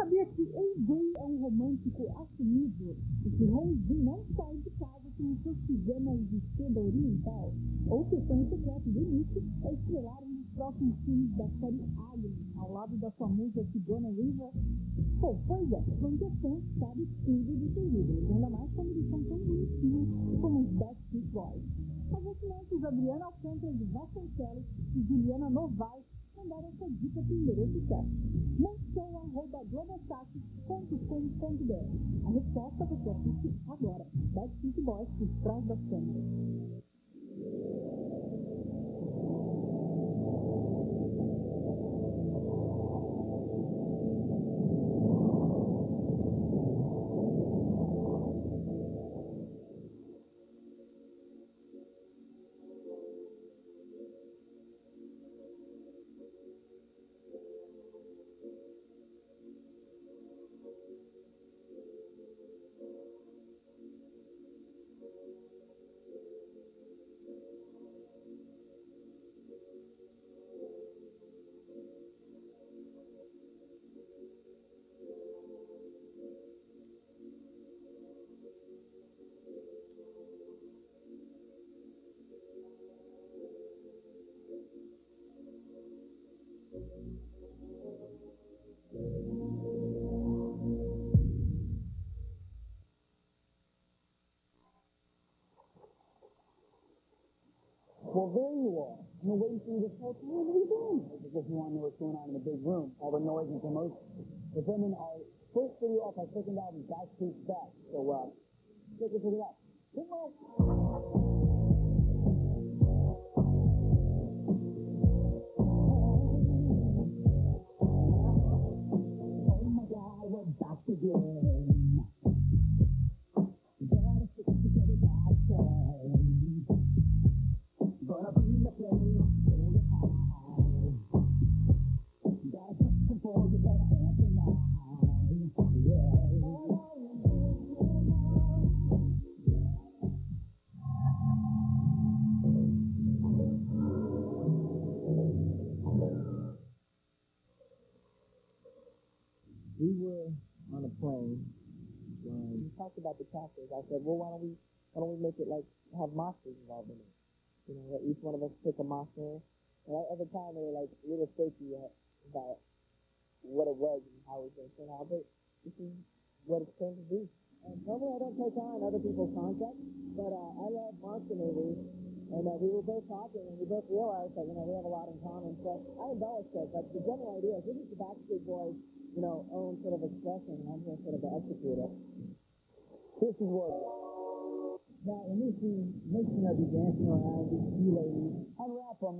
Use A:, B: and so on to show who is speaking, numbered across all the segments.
A: sabia que AJ é um romântico assumido e que Rose não sai de casa com os seus pijamas de seda oriental? Ou seu sonho secreto do início é estrelar um dos próximos filmes da série Alien, ao lado da famosa Sigourney Weaver? Pô, pois é, Plantação sabe tudo de seus ídolos, ainda mais quando eles são tão bonitinhos como os Backstreet Boys. Mas antes, Adriana Alcântara de Vasconcelos e Juliana Novaes mandaram essa dica que endereço sucesso. Mansão@globosat.com.br. A resposta você assiste agora. Backstreet Boys por trás das câmeras.
B: Well, there you are. I've been waiting for you this whole time. What are you doing? As if you want to know what's going on in the big room. All the noise and commotion. We're filming our first video off our second album, Backstreet's Back. So, check it out. Come on. Oh my God, we're back again. You gotta stick together back time. Gonna bring the flame, hold it high. Gotta put some for you, better have tonight. Yeah. We were on a plane when we talked about the chapters. I said, well, why don't we make it like have monsters involved in it? You know, each one of us pick a monster. And at the time, they were like a little shaky about what it was and how it was going to turn out. But this is what it's turned to be. And normally I don't take on other people's concepts, but I love monster movies. And we were both talking, and we both realized that, you know, we have a lot in common. So I embellished it, but the general idea is this is the Backstreet Boys, you know, own sort of expression, and I'm here sort of to execute it. This is what... Now, in this scene, next thing I'll be dancing around these two ladies, unwrap them,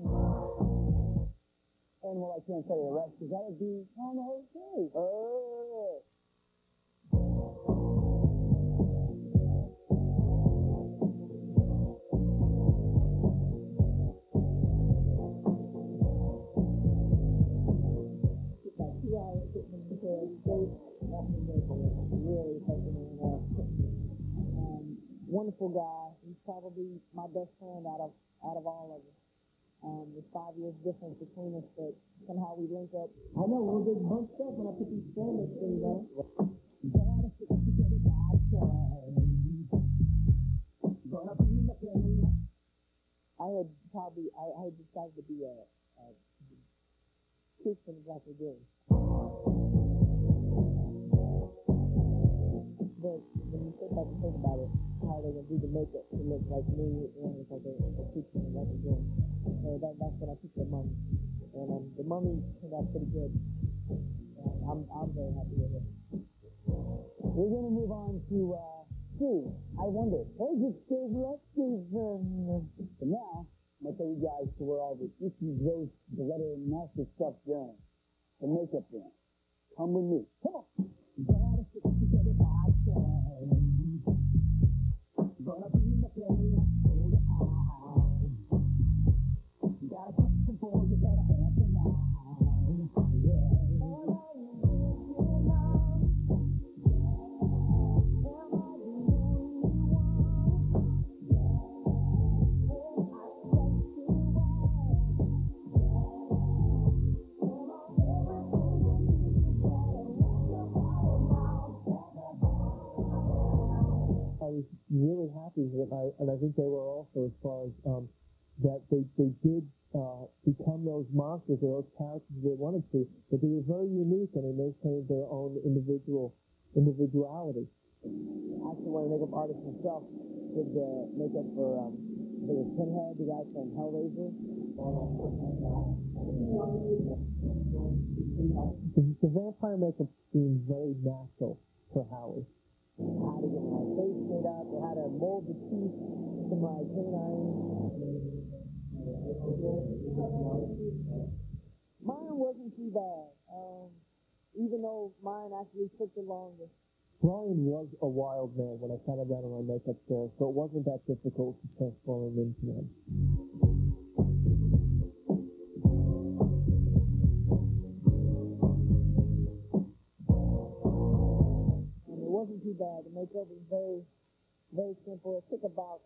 B: and well, I can't tell you the rest, because that would be on the whole series. It's about 2 hours sitting in the chair, straight, really taking it out. Wonderful guy. He's probably my best friend out of all of us. There's 5 years difference between us, but somehow we link up. I know, we'll get bunched up when I put these standards things on. Gotta stick together by time. Gonna be in the plane. I had decided to be a Christian Dr. Gay. But when you sit back and think about it, how they're going to do the makeup to look like me, and it's like a creature and like a girl. So that's when I took the mummy. And the mummy turned out pretty good. And I'm very happy with it. We're going to move on to Steve. I wonder, where's it Steve Stephen? So now, I'm going to tell you guys to where all the issues, roast, the letter, and nasty stuff done. The makeup done. Come with me. Come on. Gotta stick together by time. Gonna be in the plane, hold it high. Gotta put some for you, better have tonight. Yeah.
C: really happy with it, and I think they were also, as far as that they did become those monsters or those characters they wanted to, but they were very unique and they maintained their own individuality.
B: Actually, one of the makeup artists himself did the makeup for the Pinhead, the guy from Hellraiser.
C: The vampire makeup seemed very natural for Howie.
B: How to get my face made up. They had to mold the teeth to my canine. Mine wasn't too bad, even though mine actually took the longest.
C: Brian was a wild man when I sat him down on my makeup chair, so it wasn't that difficult to transform him into him.
B: It wasn't too bad. The makeup was very, very simple. It took about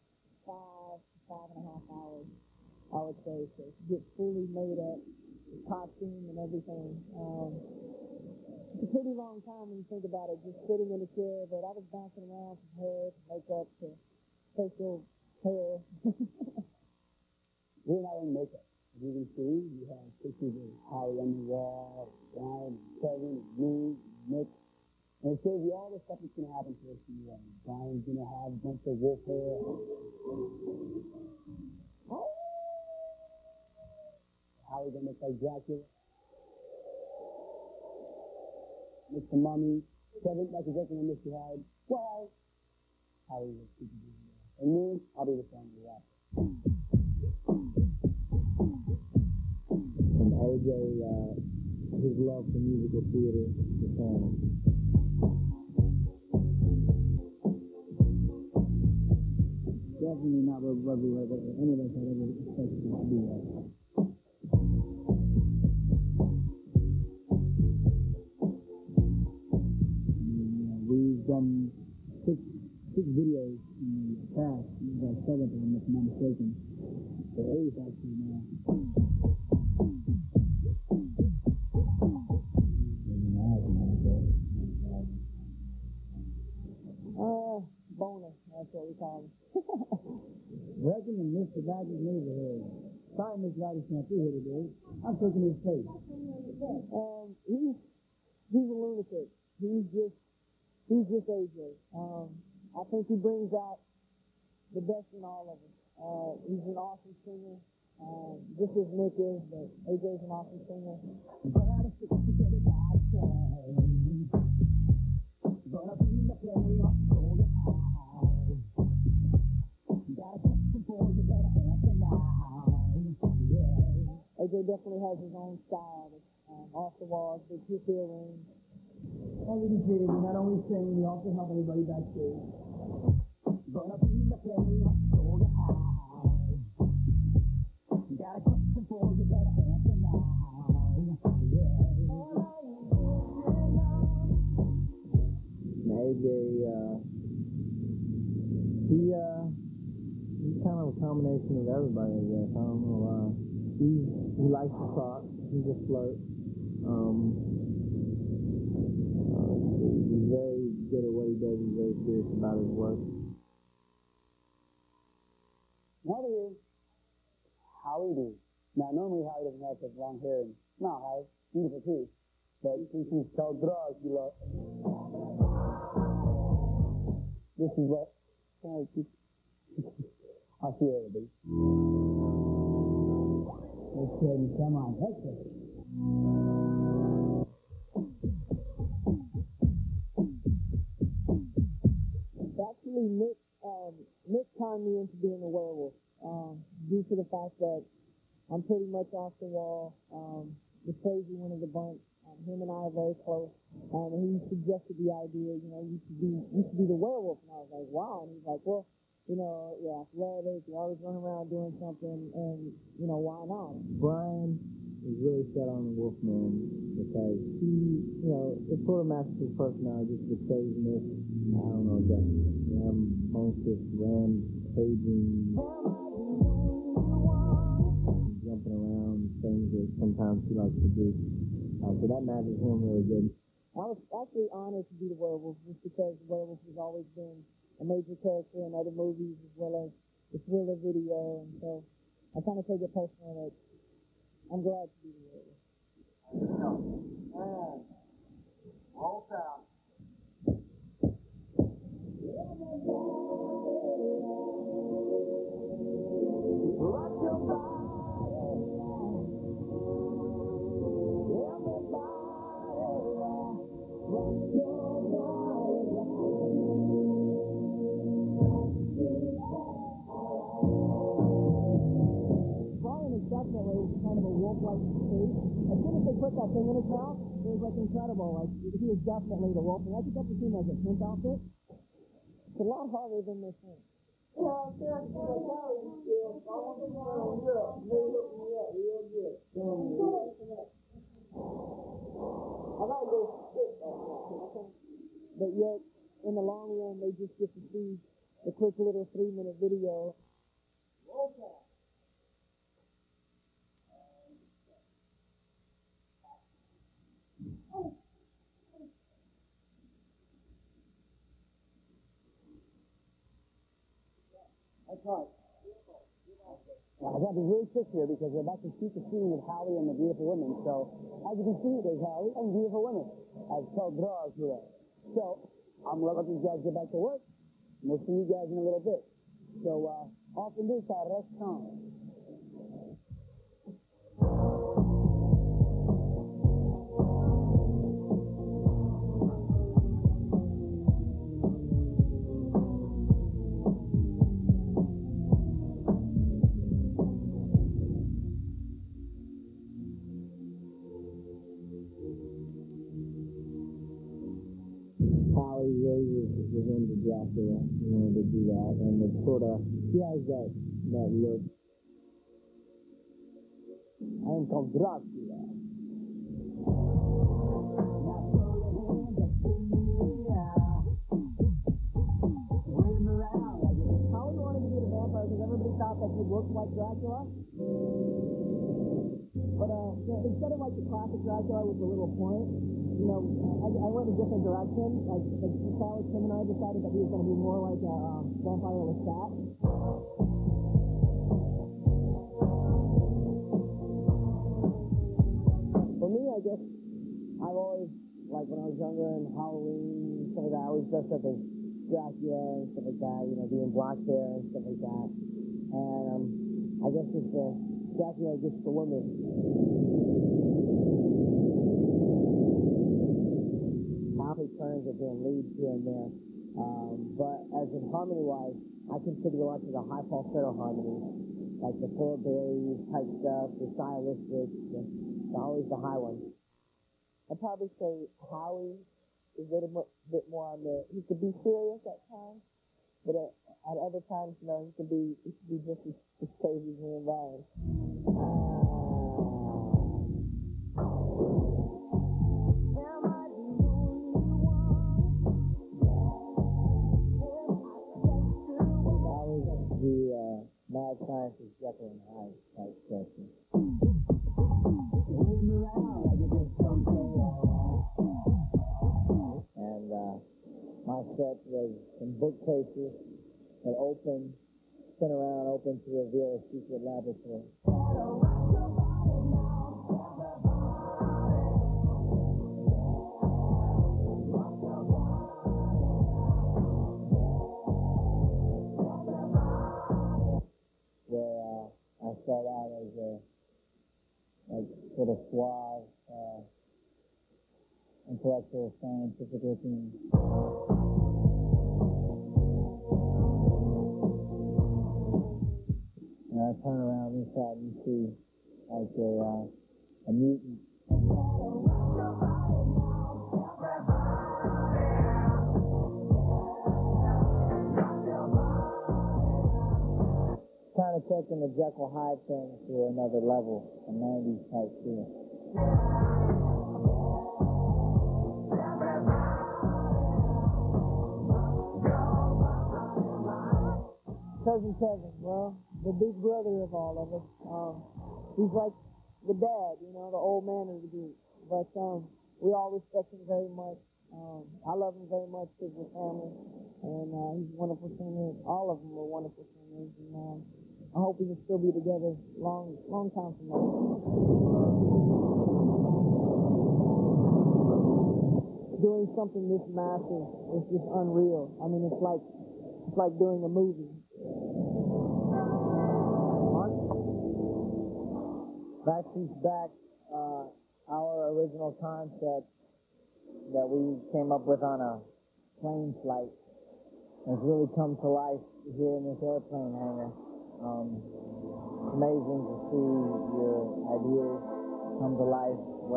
B: 5.5 hours, I would say, to get fully made up, the costume and everything. It's a pretty long time when you think about it, just sitting in a chair, but I was bouncing around from hair to makeup to facial hair.
D: We're not in makeup. As you can see, you have pictures of Howie on the wall, Brian, and Kevin, and me, and Nick. And it shows you all the stuff that's going to happen to us in the end. Brian's going to have a bunch of wolf hair. Howie's going to look like Dracula. Mr. Mummy. Kevin, Michael Jackson, and Mr. Hyde. Well, Howie was super good. And me, I'll be the family rapper.
C: And AJ, his love for musical theater, the family.
D: Definitely not what any of us had ever expected it to be like. We've done six videos in the past. We've got 7 of them, if I'm not mistaken. Or 8 actually now.
B: Boner, that's what we call him.
D: Welcome to Mr. Rogers' neighborhood. Sorry, Mr. Rogers can't be here today. I'm taking his place.
B: He's a lunatic. He's just AJ. I think he brings out the best in all of us. He's an awesome singer. Just as Nick is, but AJ's an awesome singer. AJ definitely has his own style. Off the walls, big hip earrings.
D: As you can see, we not only sing, we also help everybody backstage. Gonna be the play of soul to high. Got a question for you, better answer now.
C: AJ, he's kind of a combination of everybody, I guess. I don't know. He likes to talk. He's a flirt. He's very good at what he does. He's very serious about his work.
D: Now here, Howie D. Now, normally Howie doesn't have such long hair, and no, Howie, beautiful too. But since he's called Dracula, this is what, I'll see you later, baby. Okay, come on, okay.
B: Actually, Nick turned me into being a werewolf due to the fact that I'm pretty much off the wall, the crazy one of the bunch. Him and I are very close, and he suggested the idea, you should be the werewolf, and I was like, wow, and he's like, well, yeah, athletic, you always run around doing something, and, why not?
C: Brian is really set on the Wolfman because he, it sort of matches his personality, just the craziness. I don't know, just rambunctious, rampaging, jumping around, things that sometimes he likes to do. So that matches him really good.
B: I was actually honored to be the werewolf just because the werewolf has always been a major character in other movies as well as the Thriller video, and so I kind of take it personal that I'm glad to be here.
C: Here we go. And roll sound. Rock your body.
B: Definitely kind of a wolf-like shape. As soon as they put that thing in his mouth, it was like incredible. Like he was definitely the wolf. And I think that's the seen as a pimp outfit. It's a lot harder than this thing. But yet, in the long run, they just get to see the quick little 3-minute video.
D: That's right. I got to be really quick here because we're about to shoot the scene with Howie and the beautiful women. So, as you can see, there's Howie and beautiful women. As called draws here. So, I'm going to let these guys get back to work. And we'll see you guys in a little bit. So, off in this restaurant.
C: Howie really was into Dracula, he wanted to do that, and it sort of, he has that look.
D: I am called Dracula.
B: Howie wanted to be the vampire because everybody thought that he looked like Dracula. But instead of like the classic Dracula with the little point, you know, I went a different direction. Like Alex, Tim and I decided that he was going to be more like a vampire Lestat.
D: For me, I guess I've always, like when I was younger and Halloween and stuff like that, I always dressed up as Dracula and stuff like that, you know, doing black hair and stuff like that. And I guess it's Dracula just for women. Howie turns at being leads here and there. But as in harmony-wise, I consider a lot to the high falsetto harmonies, like the Thor Bailey type stuff, the stylistic, always the high ones.
B: I'd probably say Howie is a little bit more on the, he could be serious at times, but at other times, you know, he could be just as crazy as me and Brian.
C: The mad scientist Jekyll and Hyde type question. And my set was some bookcases that open, spin around, open to reveal a secret laboratory. Where I start out as a sort of suave, intellectual, scientific looking. And I turn around inside and see like a mutant. Kind of taking the Jekyll Hyde thing to another level, a 90s type feel.
B: Cousin Kevin, well, the big brother of all of us. He's like the dad, you know, the old man of the group. But we all respect him very much. I love him very much because we're family, and he's a wonderful singer. All of them are wonderful singers, and I hope we can still be together long time from now. Doing something this massive is just unreal. I mean, it's like doing a movie.
C: Backstreet's Back, our original concept that we came up with on a plane flight has really come to life here in this airplane hangar. It's amazing to see your ideas come to life.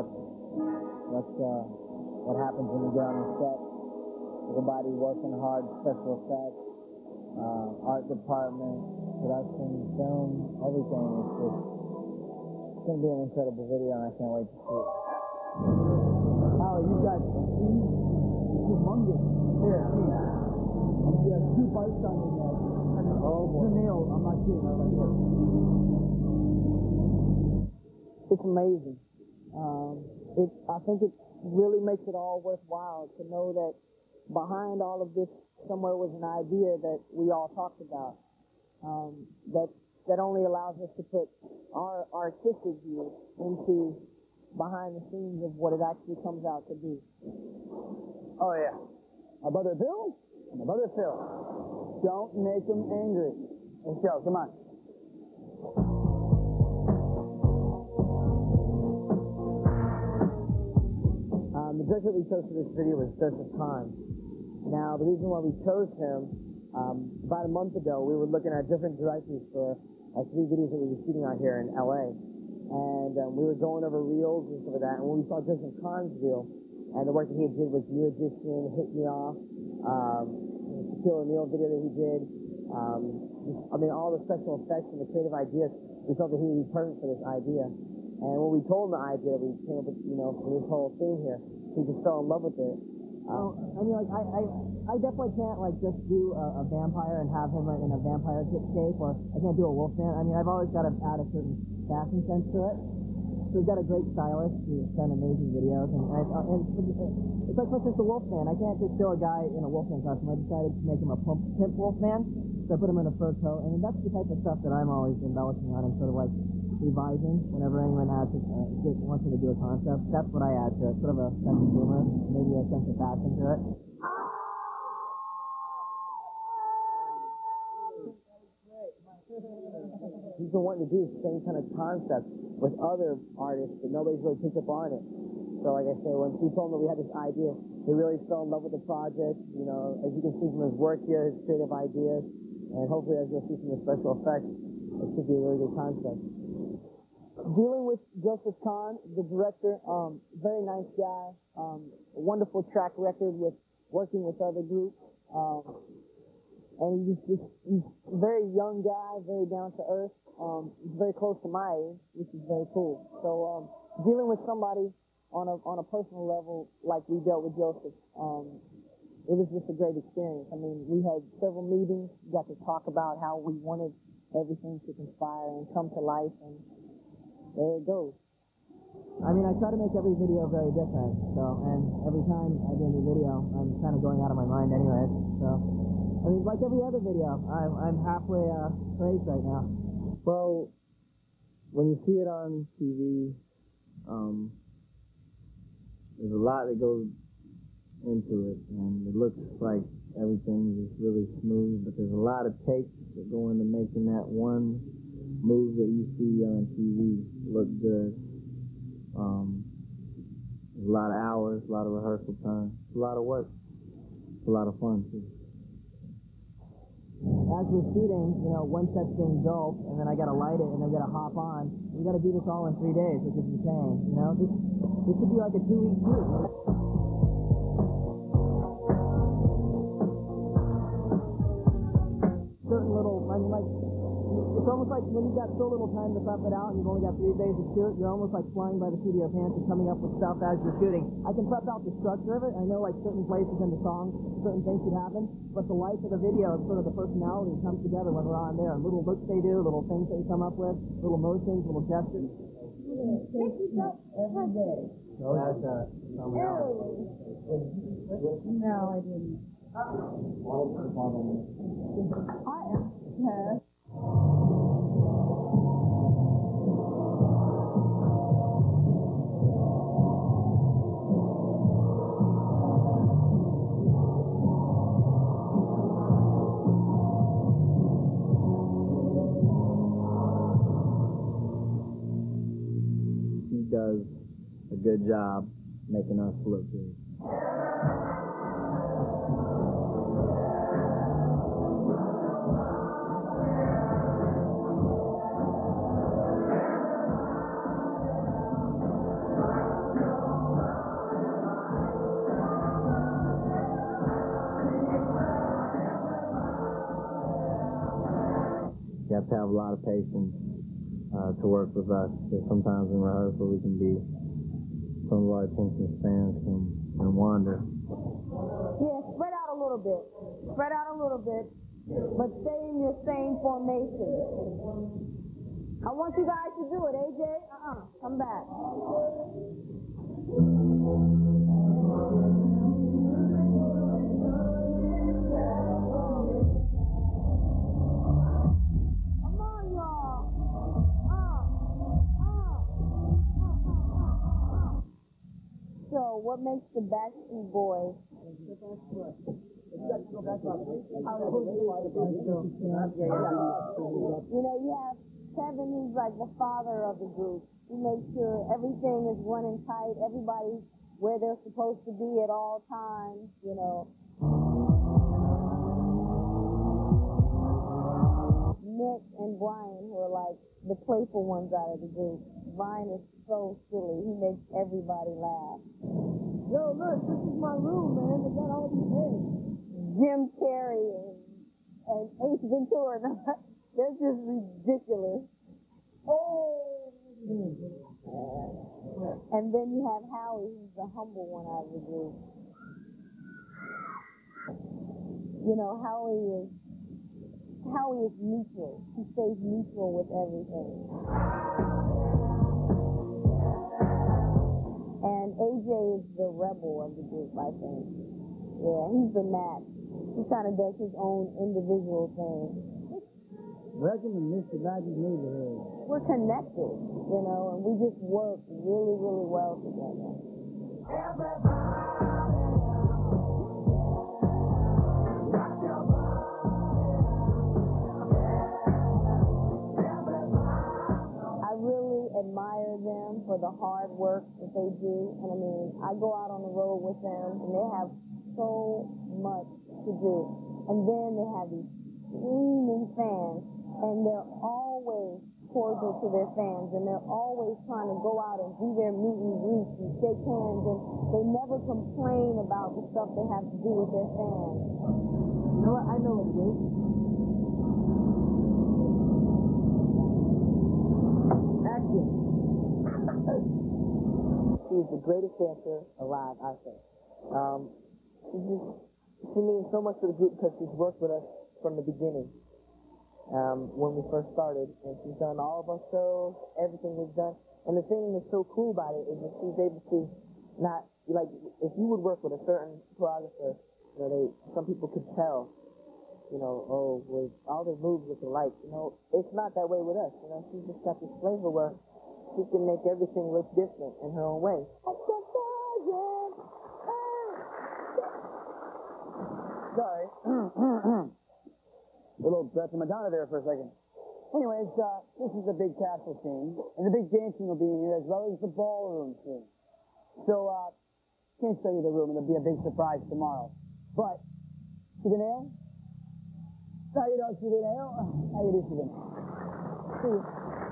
C: What happens when you get on the set? Everybody working hard, special effects, art department, production, film, everything. It's going to be an incredible video, and I can't wait to see it.
D: Howard, you got humongous pair of teeth. You have 2 bites on your neck. Oh, boy. Nails. I'm not kidding. I'm like this.
B: It's amazing. I think it really makes it all worthwhile to know that behind all of this somewhere was an idea that we all talked about. That only allows us to put our artistic view into behind the scenes of what it actually comes out to be.
D: Oh, yeah. My brother Bill and my brother Phil. Don't make them angry. Let's go. Come on.
B: The director that we chose for this video was Joseph Kahn. Now, the reason why we chose him, about a month ago, we were looking at different directors for 3 videos that we were shooting out here in LA. And we were going over reels and stuff like that. And when we saw Joseph Kahn's reel, and the work that he did with New Edition, Hit Me Off, the Shaquille O'Neal video that he did, all the special effects and the creative ideas, we felt that he would be perfect for this idea. And when we told him the idea that we came up with, for this whole thing here, he just fell in love with it. I definitely can't just do a vampire and have him in a vampire cape, or I can't do a Wolfman. I mean, I've always got to add a certain fashion sense to it. So we've got a great stylist who's done amazing videos, and it's like, for instance, the Wolfman. I can't just show a guy in a Wolfman costume. I decided to make him a pimp Wolfman, so I put him in a fur coat, and that's the type of stuff that I'm always embellishing on and sort of revising whenever anyone wants me to do a concept. That's what I add to it, sort of a sense of humor, maybe a sense of fashion to it. He's been wanting to do the same kind of concept with other artists, but nobody's really picked up on it. So like I say, when we told him that we had this idea, he really fell in love with the project. As you can see from his work here, his creative ideas, and hopefully as you'll see from the special effects, it should be a really good concept. Dealing with Joseph Kahn, the director, very nice guy, a wonderful track record with working with other groups, and he's a very young guy, very down to earth. He's very close to my age, which is very cool. So dealing with somebody on a personal level like we dealt with Joseph, it was just a great experience. I mean, we had several meetings, got to talk about how we wanted everything to conspire and come to life, and there it goes. I mean, I try to make every video very different, and every time I do a new video, I'm kind of going out of my mind anyways, so, I mean, like every other video, I'm halfway crazed right now.
C: Well, when you see it on TV, there's a lot that goes into it, and it looks like everything is really smooth, but there's a lot of takes that go into making that one move that you see on TV look good. There's a lot of hours, a lot of rehearsal time, it's a lot of work, it's a lot of fun too.
B: As we're shooting, one set's getting built, and then I gotta light it, and then gotta hop on. We gotta do this all in 3 days, which is insane. This could be like a 2-week shoot. Certain little, it's almost like when you've got so little time to prep it out and you've only got 3 days to shoot, you're almost like flying by the seat of your pants and coming up with stuff as you're shooting. I can prep out the structure of it. I know certain places in the song, certain things should happen, but the life of the video is sort of the personality that comes together when we're on there. Little looks they do, little things that we come up with, little motions, little gestures.
A: Make yourself every day.
C: No, that's someone else.
A: No, I didn't. I
C: He does a good job making us look good. You have to have a lot of patience to work with us. Because sometimes in rehearsal we can be, some of our attention spans can wander.
A: Yeah, spread out a little bit. Spread out a little bit, but stay in your same formation. I want you guys to do it, AJ. Come back. Come on, y'all. So, what makes the Backstreet Boys? You know, you have Kevin, who's like the father of the group. He makes sure everything is running tight, everybody's where they're supposed to be at all times, you know. Nick and Brian, who are like the playful ones out of the group. Brian is so silly. He makes everybody laugh. Yo, look, this is my room, man. They got all these heads. Jim Carrey and Ace Ventura. They're just ridiculous. Oh! And then you have Howie, who's the humble one out of the group. You know, Howie is neutral. He stays neutral with everything. And AJ is the rebel of the group, I think. Yeah, he's the Mac. He kind of does his own individual thing.
C: Welcome to Mr. Rogers' neighborhood.
A: We're connected, you know, and we just work really, really well together. I really admire them for the hard work that they do. And I mean, I go out on the road with them and they have so much to do. And then they have these screaming fans, and they're always cordial to their fans, and they're always trying to go out and do their meet and greet and shake hands, and they never complain about the stuff they have to do with their fans.
B: You know what? I know what it is. Action. She's the greatest dancer alive, I think. She means so much to the group because she's worked with us from the beginning. When we first started, and she's done all of our shows, everything we've done. And the thing that's so cool about it is that she's able to not, like, if you would work with a certain choreographer, you know, some people could tell, you know, oh, well, all their moves look alike. You know, it's not that way with us. You know, she's just got this flavor where she can make everything look different in her own way. Sorry. A little Betsy Madonna there for a second. Anyways, this is the big castle scene, and the big dancing will be in here as well as the ballroom scene. So, can't show you the room, it'll be a big surprise tomorrow. But, see the nail? How you doing, see the nail? How you do, see the nail? See you.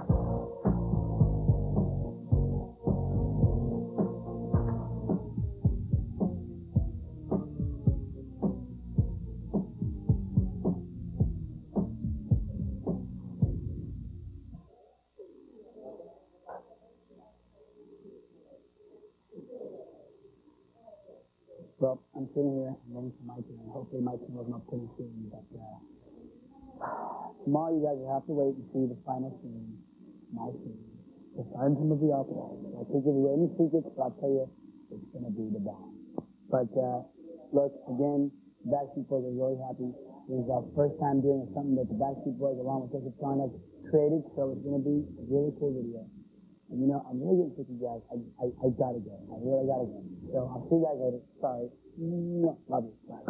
B: Well, I'm sitting here waiting for my turn. Hopefully my turn will come up pretty soon. But tomorrow you guys will have to wait and see the final scene, my scene.
D: The Suns will be up. I can't give you any secrets, but I'll tell you, it's going to be the bomb. But, look, again, Backstreet Boys are really happy. It was our first time doing something that the Backstreet Boys, along with Joseph Sonic, created, so it's going to be a really cool video. And, you know, I'm really getting sick of you guys. I got to go. I really got to go. So I'll see you guys later. Sorry. Love you. Bye.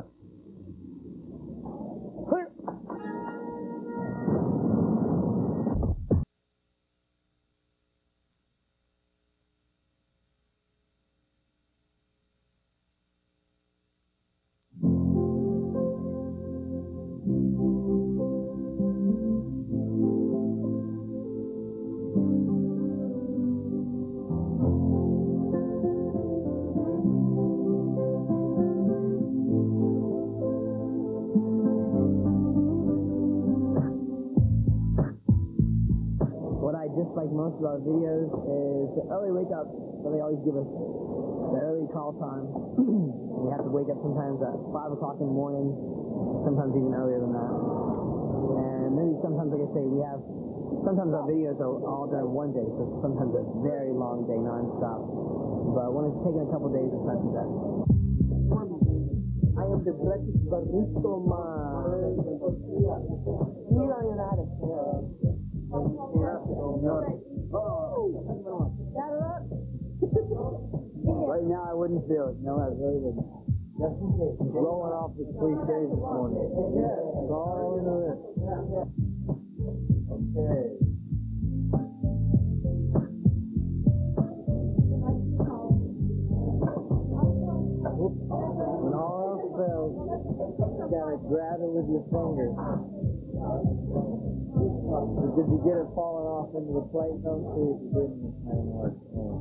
B: Like most of our videos is the early wake up, so they always give us the early call time. We have to wake up sometimes at 5 o'clock in the morning, sometimes even earlier than that. And maybe sometimes, like I say, sometimes our videos are all done in one day, so sometimes a very long day, non-stop. But when it's taking a couple days, it's not too bad. I am the breakfast barista man. You don't even know how to say it.
C: Right now, I wouldn't feel it. No, I really wouldn't. Just in case. I'm blowing off the cliches this morning. It's all into this. Okay. When all else fails, you gotta grab it with your fingers. Did you get it falling off into the plate? No, see if you didn't. It didn't work.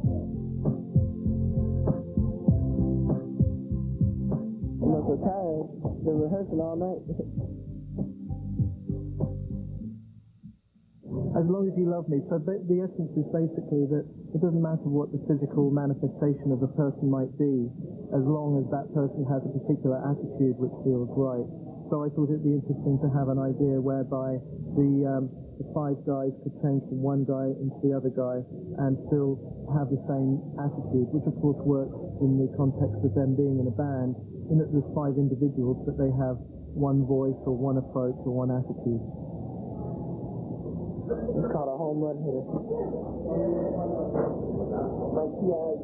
B: I'm so tired. Been rehearsing all night.
E: As long as you love me. So the essence is basically that it doesn't matter what the physical manifestation of the person might be, as long as that person has a particular attitude which feels right. So I thought it'd be interesting to have an idea whereby the 5 guys could change from one guy into the other guy and still have the same attitude, which of course works in the context of them being in a band, in that there's 5 individuals, but they have one voice or one approach or one attitude.
B: It's called a home run hitter. Mike Piazza.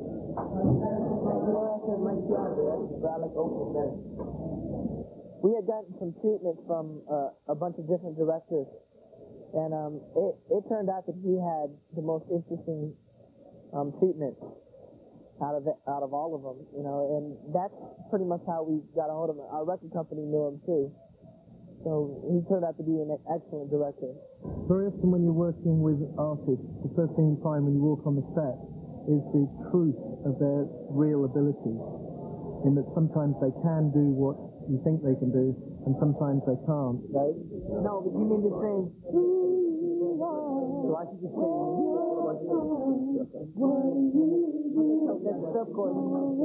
B: Mike Piazza, but I like Oakland better. We had gotten some treatment from a bunch of different directors, and it turned out that he had the most interesting treatment out of all of them, you know, and that's pretty much how we got a hold of him. Our record company knew him too, so he turned out to be an excellent director.
E: Very often when you're working with artists, the first thing you find when you walk on the set is the truth of their real ability, in that sometimes they can do what you think they can do, and sometimes they can't.
B: Right? No, but you need to sing. So I should just sing. That's the stuff chord.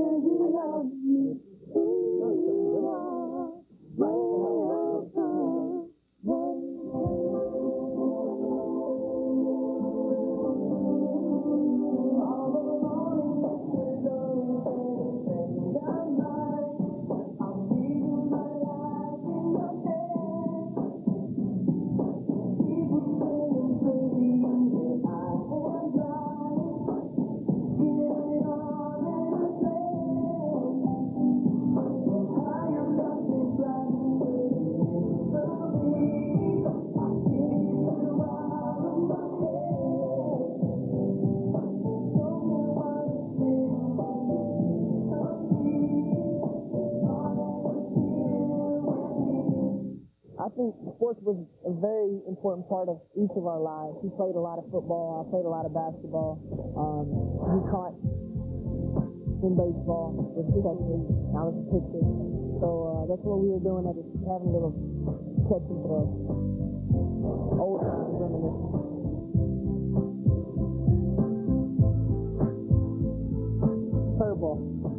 B: I think sports was a very important part of each of our lives. He played a lot of football. I played a lot of basketball. He caught in baseball with catching. I was a pitcher. So that's what we were doing, having a little catch and throw. Old times reminiscing. Curveball.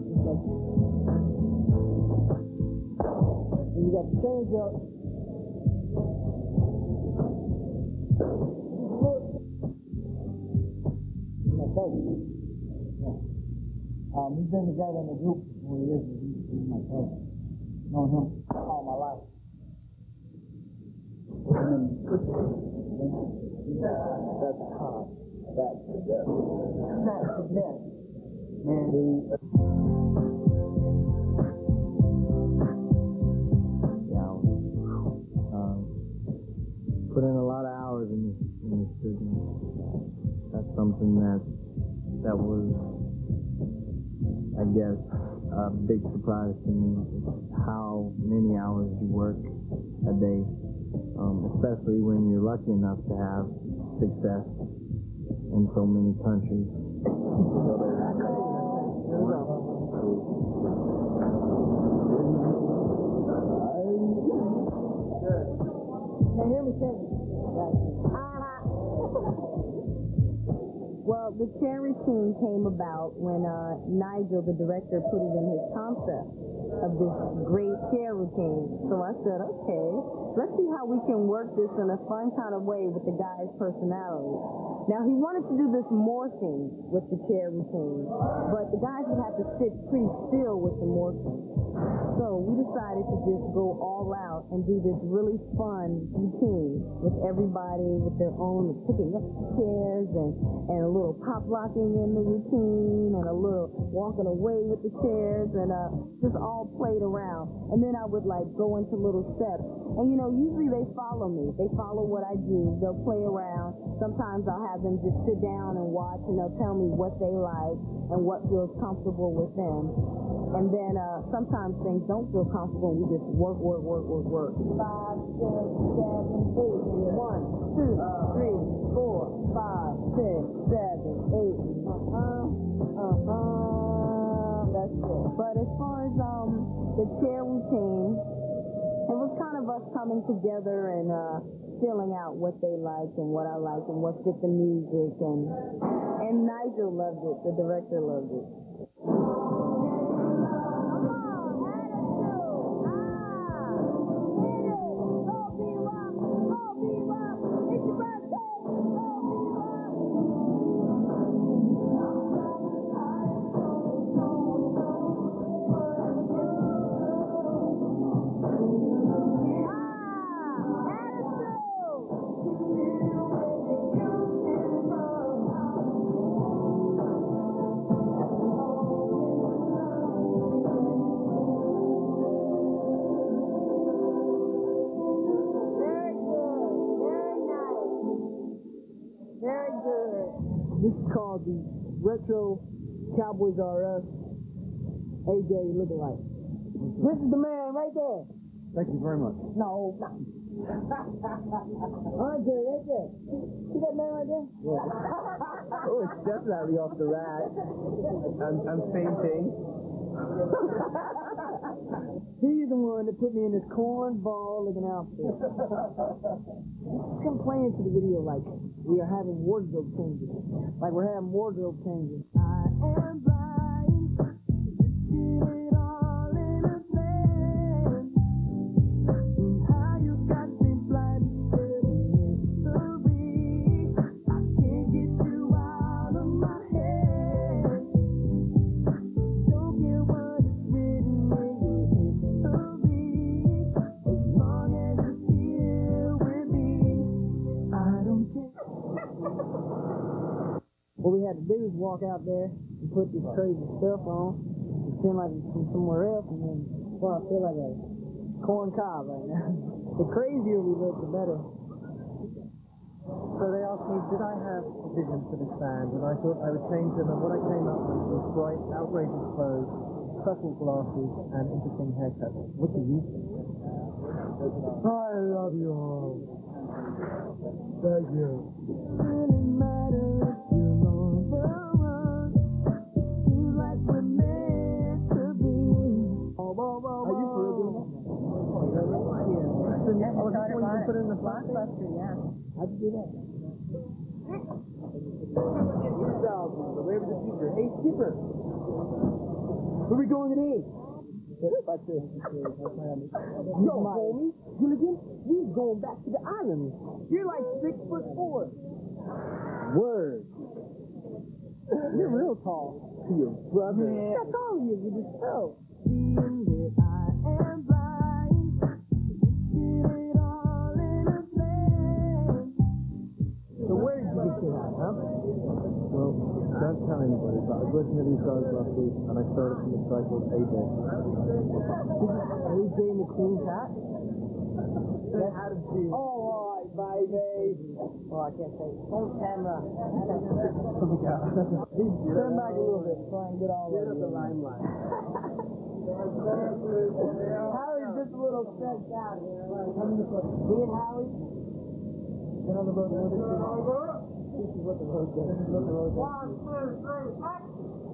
B: And you got the change up.
C: Douglas. Yeah. We've been together in a group for 4 years. He's my cousin. Known him all my life. That's hot. That's the death. That's the death. Man, put in a lot of hours in this business. That's something that was, I guess, a big surprise to me. How many hours you work a day, especially when you're lucky enough to have success in so many countries.
B: Now hear me say this.
A: Well, the chair routine came about when Nigel, the director, put it in his concept of this great chair routine. So I said, okay, let's see how we can work this in a fun kind of way with the guy's personality. Now, he wanted to do this morphing with the chair routine, but the guys would have to sit pretty still with the morphing. So we decided to just go all out and do this really fun routine with everybody with their own picking up chairs and a little pop locking in the routine and a little walking away with the chairs and just all played around. And then I would like go into little steps. And you know, usually they follow me. They follow what I do. They'll play around. Sometimes I'll have them just sit down and watch and they'll tell me what they like and what feels comfortable with them. And then sometimes things don't feel comfortable and we just work. 5, 6, 7, 8. 1, 2, 3, 4, 5, 6, 7, 8. That's it. But as far as the chair routine, it was kind of us coming together and feeling out what they liked and what I liked and what fit the music, and Nigel loved it. The director loved it.
B: This is called the Retro Cowboys R Us AJ lookalike. This is the man right there.
C: Thank you very much.
B: No, not. RJ, right there. See that man right there?
C: Yeah. Oh, it's definitely off the rack. I'm fainting.
B: He's the one that put me in this cornball looking outfit. Come play into the video like we are having wardrobe changes. Like we're having wardrobe changes. I am blind. Get it all in a place. And how you got me blind to mystery. I can't get you out of my head. Don't care what is written in your history. As long as you're here with me, I don't care. What we had to do is walk out there and put this crazy stuff on, pretend like it's from somewhere else, and then, well, I feel like a corn cob right now. The crazier we look, the better.
E: So they asked me, did I have a vision for this band? And I thought I would change them, and what I came up with was bright, outrageous clothes, subtle glasses, and interesting haircuts. What do you think?
C: I love you all. Thank you.
B: Doesn't matter if you're on the run. Seems like we're meant to be. Are you for real doing that?
A: So next started on put in the Blockbuster, yeah.
B: How'd you do that?
C: Where was the future?
B: Hey, Skipper. Where we going today? Yo, homie, Gilligan, we're going back to the island. You're like 6'4". Word. You're real tall.
C: To your brother.
B: Yeah, I told you, you just fell.
E: So where did you get your hat, huh?
C: Well, don't tell anybody, but I was listening to these guys last week, and I started from this guy called AJ.
B: AJ McQueen's hat?
E: Then how did you...
B: Oh, all right, baby. Oh, I can't say. On camera. Turn back a little bit. Try and get all
E: Get up the limelight.
B: Howie's just a little stressed out here. Me and Howie been on the road a little bit too long. This is what the road does. This is what the road does. 1, 2, 3, action!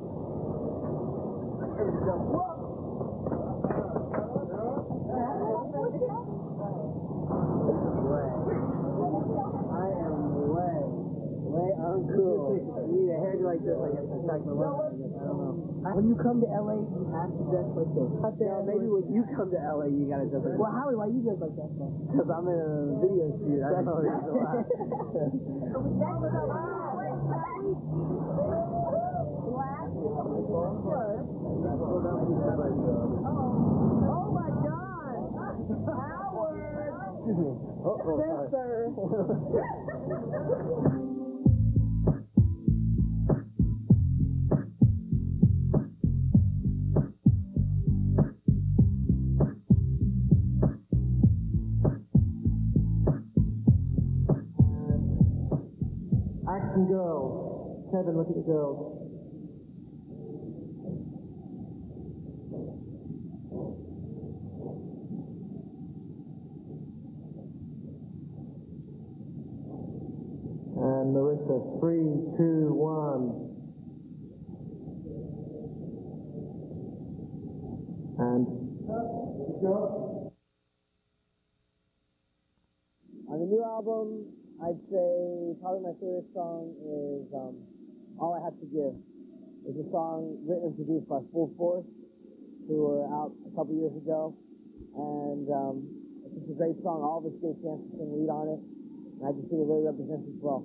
E: I am way uncool. You need a hairdo like this, I guess, to attack my left, I guess. I don't know.
B: When you come to LA, you have to dress like this.
E: No, maybe when you come to LA, you gotta dress like this.
B: Well, Howie, why you dress like that, though?
E: Because I'm in a video shoot. That's the reason why.
B: Oh my God! Howard!
E: Excuse me.
B: Spencer!
E: Action girls. Kevin, look at the girls. And Marissa, 3, 2, 1. And
B: On the new album, I'd say probably my favorite song is All I Have to Give. It's a song written and produced by Full Force, who were out a couple years ago. And it's just a great song. All of us get a chance to sing lead on it. And I just think it really represents us well.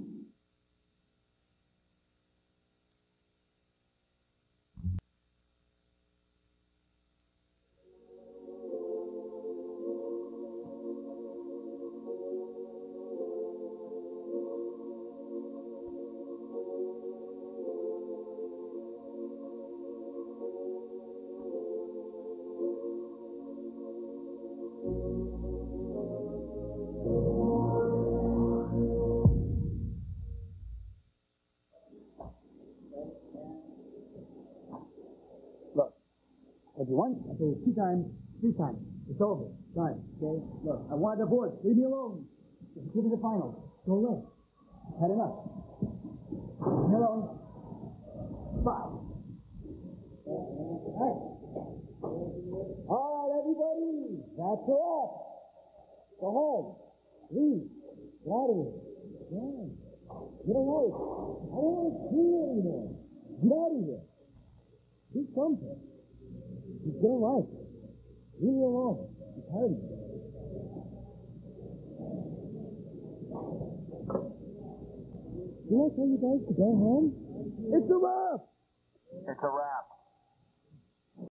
D: What do you want? I say 2 times, 3 times. It's over. Done. Okay? Look, I wanted the board. Leave me alone. Give me the final. Go away. Had enough. Leave me alone. 5. All right, everybody. That's a wrap. Go home. Leave. Get out of here. Yeah. Get away. I don't want to see you anymore. Get out of here. Do something. He's gonna like it. Leave me alone. I'm tired of it. Did I tell you guys to go home? It's a wrap!
C: It's a wrap.